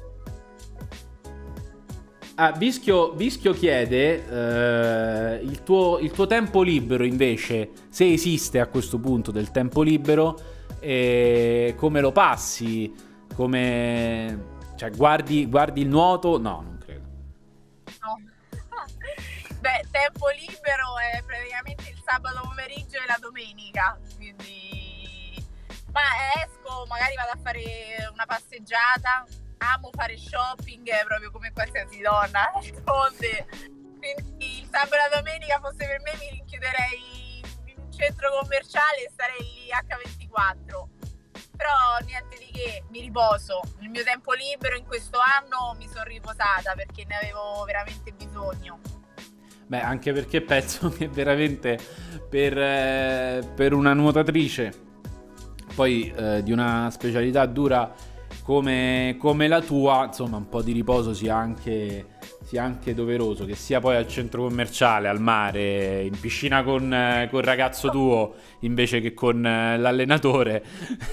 Speaker 1: Vischio chiede il tuo tempo libero invece, se esiste a questo punto del tempo libero, come lo passi, cioè guardi il nuoto? No, non credo.
Speaker 2: No. Beh, tempo libero è praticamente il sabato pomeriggio e la domenica, quindi esco, magari vado a fare una passeggiata. Amo fare shopping proprio come qualsiasi donna, d'altronde. Quindi il sabato e la domenica fosse per me, mi rinchiuderei in un centro commerciale e starei lì H24. Però niente di che, mi riposo. Il mio tempo libero in questo anno mi sono riposata perché ne avevo veramente bisogno.
Speaker 1: Beh, anche perché penso che veramente per una nuotatrice poi di una specialità dura come la tua, insomma, un po' di riposo sia anche doveroso, che sia poi al centro commerciale, al mare, in piscina con il ragazzo tuo invece che con l'allenatore,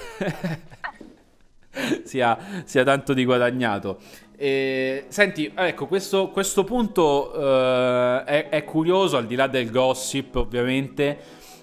Speaker 1: sia tanto di guadagnato. Senti, ecco, questo punto è curioso, al di là del gossip ovviamente,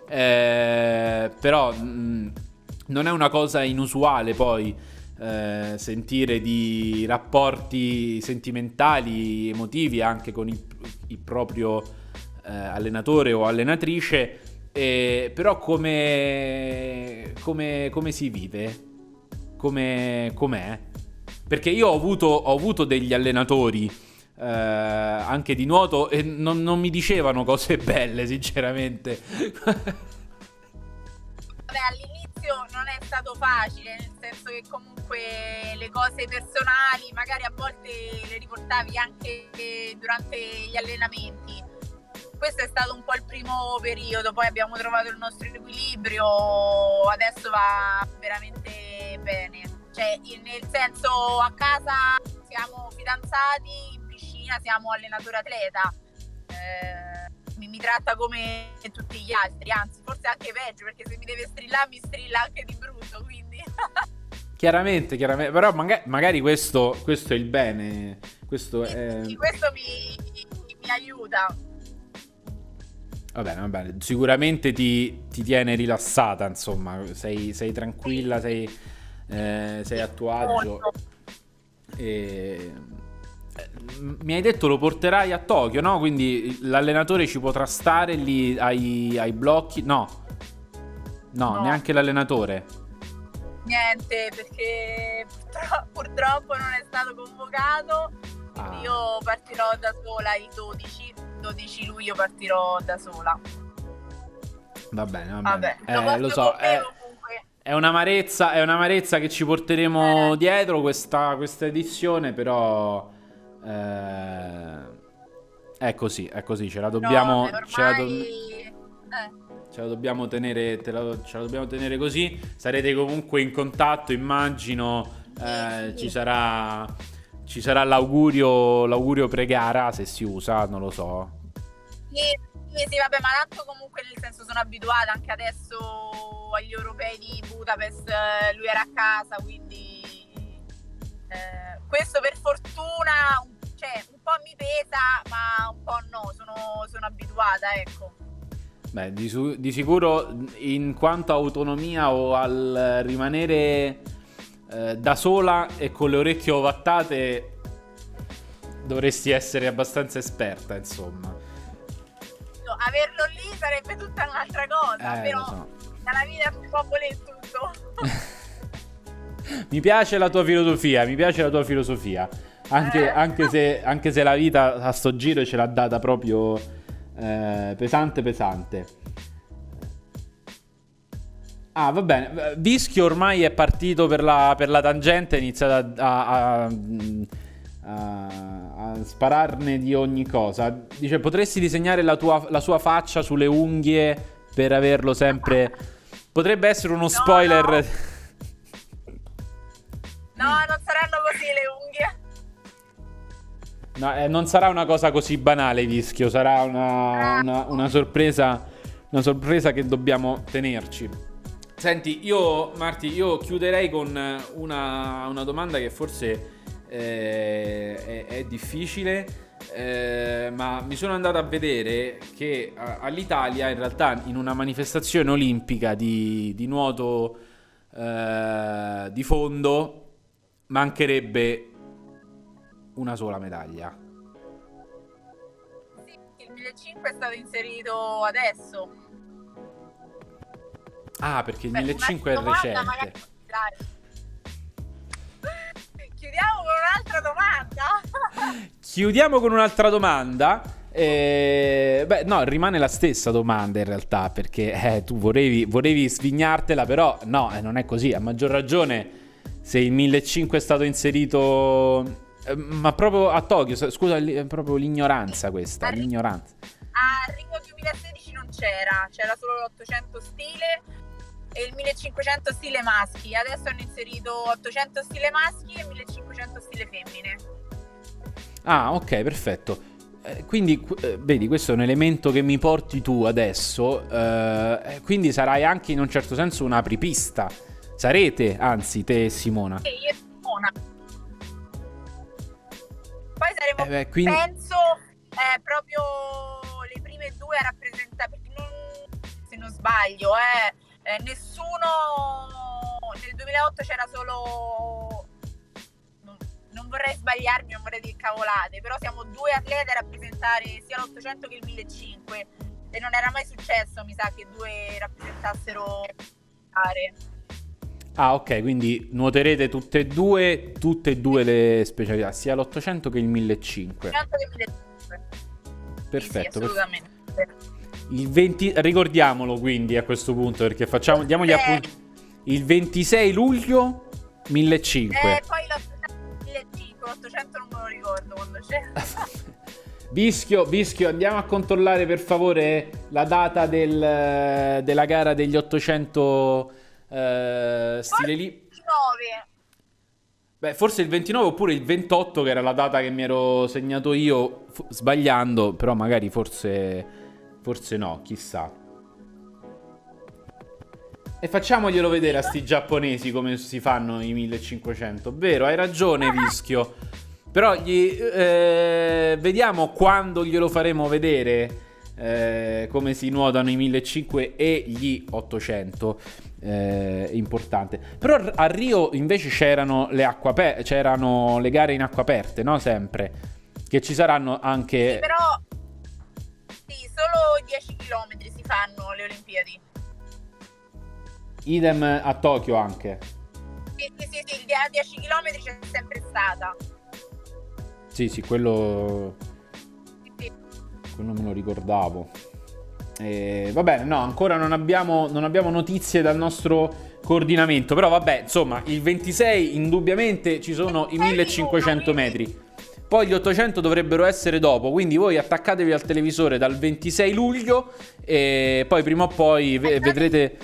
Speaker 1: però non è una cosa inusuale poi sentire di rapporti sentimentali, emotivi anche con il proprio allenatore o allenatrice, però come si vive? Com'è? Perché io ho avuto degli allenatori anche di nuoto e non mi dicevano cose belle, sinceramente.
Speaker 2: Vabbè, all'inizio non è stato facile, nel senso che comunque le cose personali magari a volte le riportavi anche durante gli allenamenti. Questo è stato un po' il primo periodo, poi abbiamo trovato il nostro equilibrio, adesso va veramente bene. Cioè, nel senso, a casa siamo fidanzati, in piscina siamo allenatori-atleta. Mi tratta come tutti gli altri, anzi forse anche peggio, perché se mi deve strillare mi strilla anche di brutto, quindi
Speaker 1: chiaramente, però magari questo è il bene, questo
Speaker 2: mi aiuta.
Speaker 1: Va bene, sicuramente ti tiene rilassata, insomma, sei tranquilla, sei a tuo agio. Mi hai detto lo porterai a Tokyo, no? Quindi l'allenatore ci potrà stare lì ai blocchi? No, neanche l'allenatore.
Speaker 2: Niente, perché purtroppo non è stato convocato, quindi io partirò da sola il 12 luglio partirò da sola. Va bene.
Speaker 1: Lo so, è un'amarezza che ci porteremo dietro questa edizione, però è così, ce la dobbiamo ce la dobbiamo tenere così. Sarete comunque in contatto, immagino. Ci sarà l'augurio pre-gara, se si usa, non lo so.
Speaker 2: Sì, vabbè, ma tanto comunque nel senso sono abituata anche adesso agli europei di Budapest, lui era a casa, quindi questo per fortuna un po' mi pesa, ma un po' no, sono abituata, ecco.
Speaker 1: Beh, di sicuro in quanto a autonomia o al rimanere da sola e con le orecchie ovattate dovresti essere abbastanza esperta, insomma.
Speaker 2: Averlo lì sarebbe sarebbe tutta un'altra cosa, però
Speaker 1: lo so.
Speaker 2: nella vita non può volere tutto.
Speaker 1: Mi piace la tua filosofia, mi piace la tua filosofia. Anche se la vita a sto giro ce l'ha data proprio pesante pesante. Ah, va bene. Vischio ormai è partito per la tangente, ha iniziato a spararne di ogni cosa. Dice, potresti disegnare la sua faccia sulle unghie per averlo sempre... Potrebbe essere uno spoiler.
Speaker 2: No, non saranno così le unghie.
Speaker 1: No, non sarà una cosa così banale, Vischio. Sarà una sorpresa che dobbiamo tenerci. Senti, Marti, io chiuderei con una domanda che forse è difficile, ma mi sono andato a vedere che all'Italia, in realtà, in una manifestazione olimpica di nuoto di fondo, mancherebbe una sola medaglia.
Speaker 2: Sì, il 1500 è stato inserito adesso.
Speaker 1: Ah, perché il 1500 è recente.
Speaker 2: Magari... Chiudiamo con un'altra domanda.
Speaker 1: Chiudiamo con un'altra domanda. Beh, no, rimane la stessa domanda in realtà, perché tu volevi svignartela, però no, non è così. A maggior ragione, se il 1500 è stato inserito, ma proprio a Tokyo, scusa, è proprio l'ignoranza questa, l'ignoranza.
Speaker 2: A Rio 2016 non c'era solo l'800 stile e il 1500 stile maschi. Adesso hanno inserito 800 stile maschi e 1500 stile femmine.
Speaker 1: Ah, ok, perfetto. Quindi, vedi, questo è un elemento che mi porti tu adesso. Quindi sarai anche in un certo senso un apripista. Sarete, anzi, te e Simona.
Speaker 2: Sì, io e Simona. Poi saremo,
Speaker 1: quindi...
Speaker 2: penso, proprio le prime due a rappresentare, perché se non sbaglio, nessuno nel 2008 c'era solo, non vorrei sbagliarmi, non vorrei dire cavolate, però siamo due atlete a rappresentare sia l'800 che il 1500 e non era mai successo, mi sa, che due rappresentassero aree.
Speaker 1: Ah, ok, quindi nuoterete tutte e due le specialità, sia l'800 che il 1500.
Speaker 2: 800 che il 1500.
Speaker 1: Perfetto.
Speaker 2: Sì, assolutamente.
Speaker 1: Il 20, ricordiamolo quindi a questo punto, perché diamo gli appunti. Il 26 luglio 1500.
Speaker 2: Poi l'800 non me lo ricordo quando c'è.
Speaker 1: Vischio, andiamo a controllare per favore la data della gara degli 800 stile lì.
Speaker 2: 29.
Speaker 1: Beh, forse il 29 oppure il 28, che era la data che mi ero segnato io, sbagliando, però magari forse no, chissà. E facciamoglielo vedere a sti giapponesi come si fanno i 1500. Vero, hai ragione, Vischio. Però vediamo quando glielo faremo vedere come si nuotano i 1500 e gli 800. Importante. Però a Rio invece c'erano le gare in acqua aperte, no? Sempre. Che ci saranno anche...
Speaker 2: Sì, però sì, solo 10 km si fanno le Olimpiadi.
Speaker 1: Idem a Tokyo anche.
Speaker 2: Sì, a 10 km c'è sempre stata.
Speaker 1: Sì, quello...
Speaker 2: Sì.
Speaker 1: Quello me lo ricordavo. Va bene, no, ancora non abbiamo notizie dal nostro coordinamento. Però vabbè, insomma, il 26 indubbiamente ci sono i 1500 metri. Poi gli 800 dovrebbero essere dopo, quindi voi attaccatevi al televisore dal 26 luglio e poi prima o poi vedrete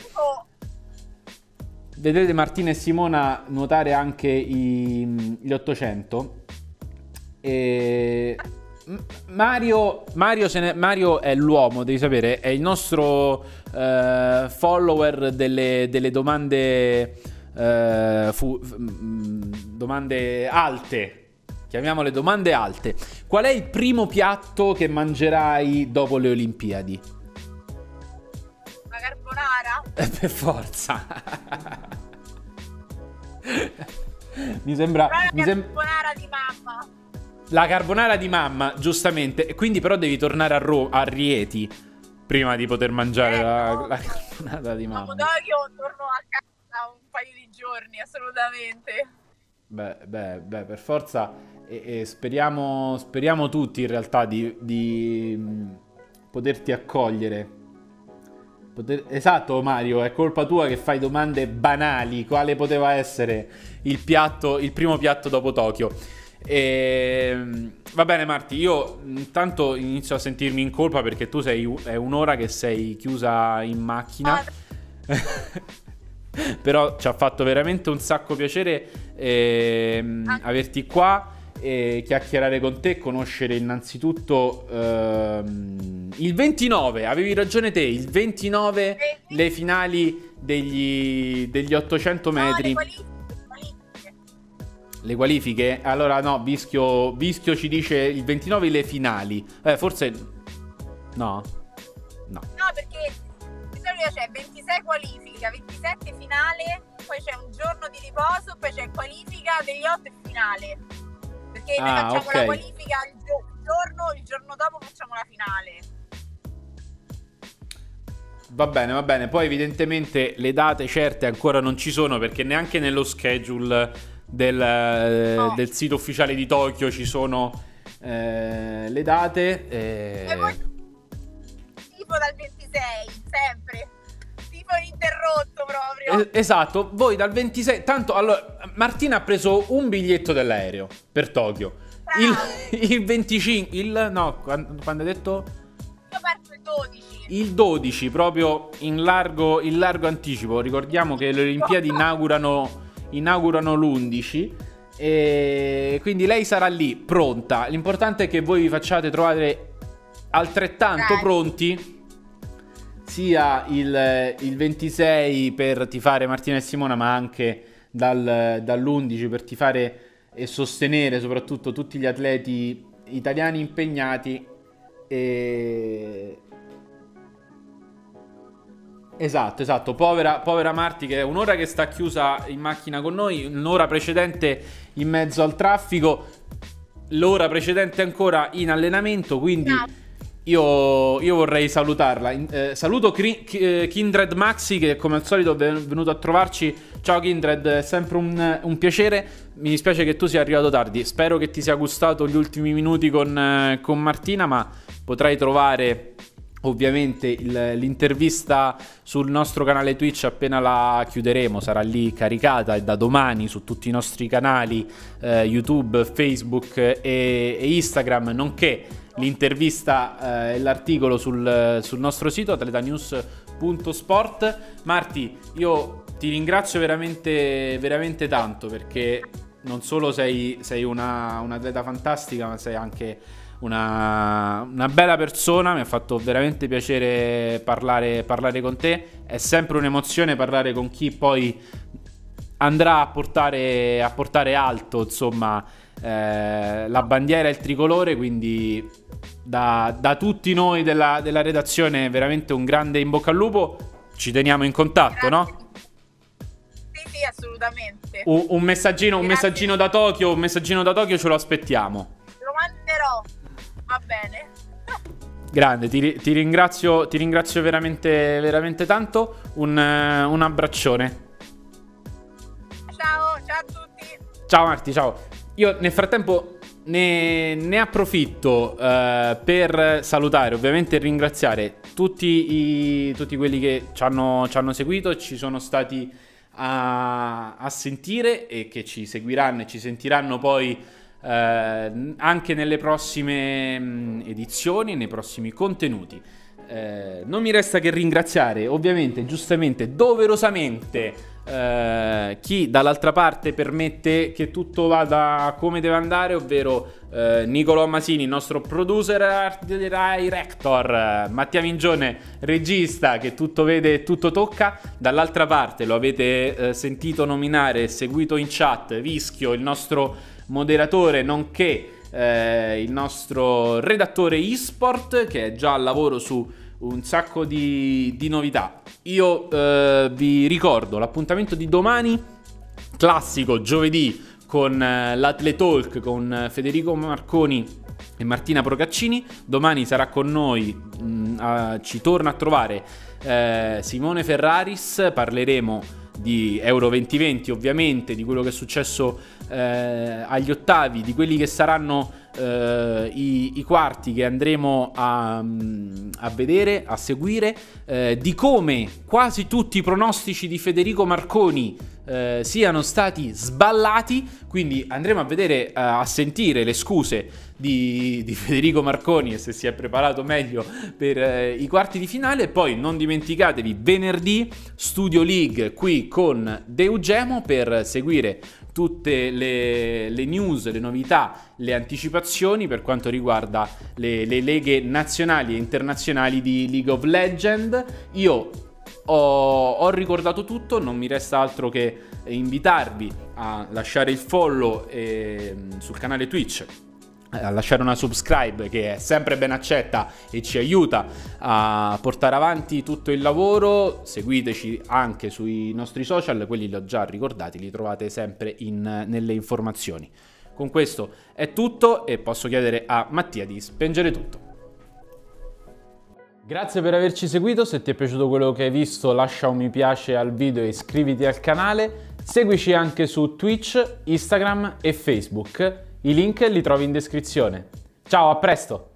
Speaker 1: Martina e Simona nuotare anche gli 800. Mario è l'uomo, devi sapere, è il nostro follower delle domande domande alte. Chiamiamole domande alte. Qual è il primo piatto che mangerai dopo le Olimpiadi?
Speaker 2: La carbonara?
Speaker 1: Per forza. Mi sembra...
Speaker 2: La carbonara di mamma.
Speaker 1: La carbonara di mamma, giustamente. E quindi però devi tornare a Rieti prima di poter mangiare la carbonata di mamma.
Speaker 2: Dopo Tokyo torno a casa un paio di giorni, assolutamente.
Speaker 1: Beh, per forza, e speriamo tutti in realtà di poterti accogliere. Esatto, Mario, è colpa tua che fai domande banali. Quale poteva essere il primo piatto dopo Tokyo? Va bene, Marti, io intanto inizio a sentirmi in colpa perché tu è un'ora che sei chiusa in macchina. Però ci ha fatto veramente un sacco piacere averti qua e chiacchierare con te, conoscere innanzitutto il 29, avevi ragione te, il 29 le finali degli 800 metri. Le qualifiche? Allora no, Vischio ci dice il 29 le finali. Forse no,
Speaker 2: perché di solito c'è 26 qualifica, 27 finale, poi c'è un giorno di riposo, poi c'è qualifica degli 8 e finale. Perché noi facciamo la qualifica il giorno dopo facciamo la finale.
Speaker 1: Va bene. Poi evidentemente le date certe ancora non ci sono, perché neanche nello schedule del sito ufficiale di Tokyo ci sono le date.
Speaker 2: E poi tipo dal 26, sempre. Tipo ininterrotto proprio.
Speaker 1: Esatto, voi dal 26. Tanto, allora, Martina ha preso un biglietto dell'aereo per Tokyo. Il 25. No, quando hai detto?
Speaker 2: Io parto il 12.
Speaker 1: Il 12, proprio in largo anticipo. Ricordiamo che le Olimpiadi inaugurano l'11 e quindi lei sarà lì pronta. L'importante è che voi vi facciate trovare altrettanto pronti, sia il 26 per tifare Martina e Simona, ma anche dall'11 per tifare e sostenere soprattutto tutti gli atleti italiani impegnati. Esatto, povera Marti, che è un'ora che sta chiusa in macchina con noi, un'ora precedente in mezzo al traffico, l'ora precedente ancora in allenamento, quindi io vorrei salutarla. Saluto Kindred Maxi, che come al solito è venuto a trovarci. Ciao Kindred, è sempre un piacere. Mi dispiace che tu sia arrivato tardi, spero che ti sia gustato gli ultimi minuti con Martina, ma potrai trovare ovviamente l'intervista sul nostro canale Twitch appena la chiuderemo, sarà lì caricata, e da domani su tutti i nostri canali YouTube, Facebook e Instagram, nonché l'intervista e l'articolo sul nostro sito atletanews.sport. Marti, io ti ringrazio veramente, veramente tanto, perché non solo sei un'atleta fantastica, ma sei anche una bella persona. Mi ha fatto veramente piacere parlare con te. È sempre un'emozione parlare con chi poi andrà a portare alto, insomma, la bandiera e il tricolore. Quindi da tutti noi della redazione veramente un grande in bocca al lupo. Ci teniamo in contatto. Grazie. No?
Speaker 2: Sì, assolutamente.
Speaker 1: Un messaggino da Tokyo ce lo aspettiamo.
Speaker 2: Lo manderò. Va bene.
Speaker 1: Grande, ti ringrazio veramente, veramente tanto. Un abbraccione.
Speaker 2: Ciao a tutti.
Speaker 1: Ciao Marti, ciao. Io nel frattempo ne approfitto per salutare, ovviamente, e ringraziare tutti quelli che ci hanno seguito e ci sono stati a sentire, e che ci seguiranno e ci sentiranno poi anche nelle prossime edizioni, nei prossimi contenuti. Non mi resta che ringraziare, ovviamente, giustamente, doverosamente, chi dall'altra parte permette che tutto vada come deve andare, ovvero Nicolò Masini, il nostro producer art director, Mattia Mingione, regista, che tutto vede e tutto tocca. Dall'altra parte lo avete sentito nominare e seguito in chat, Vischio, il nostro moderatore, nonché il nostro redattore eSport, che è già al lavoro su un sacco di novità. Io vi ricordo l'appuntamento di domani, classico giovedì, con l'Athlete Talk con Federico Marconi e Martina Procaccini. Domani sarà con noi ci torna a trovare Simone Ferraris, parleremo di Euro 2020 ovviamente, di quello che è successo agli ottavi, di quelli che saranno i quarti che andremo a vedere, a seguire, di come quasi tutti i pronostici di Federico Marconi siano stati sballati, quindi andremo a vedere, a sentire le scuse di Federico Marconi e se si è preparato meglio per i quarti di finale. Poi non dimenticatevi, venerdì Studio League qui con Deugemo per seguire tutte le news, le novità, le anticipazioni per quanto riguarda le leghe nazionali e internazionali di League of Legends. Io ho ricordato tutto, non mi resta altro che invitarvi a lasciare il follow sul canale Twitch, a lasciare una subscribe che è sempre ben accetta e ci aiuta a portare avanti tutto il lavoro. Seguiteci anche sui nostri social, quelli li ho già ricordati, li trovate sempre nelle informazioni. Con questo è tutto e posso chiedere a Mattia di spengere tutto. Grazie per averci seguito, se ti è piaciuto quello che hai visto lascia un mi piace al video e iscriviti al canale. Seguici anche su Twitch, Instagram e Facebook. I link li trovi in descrizione. Ciao, a presto!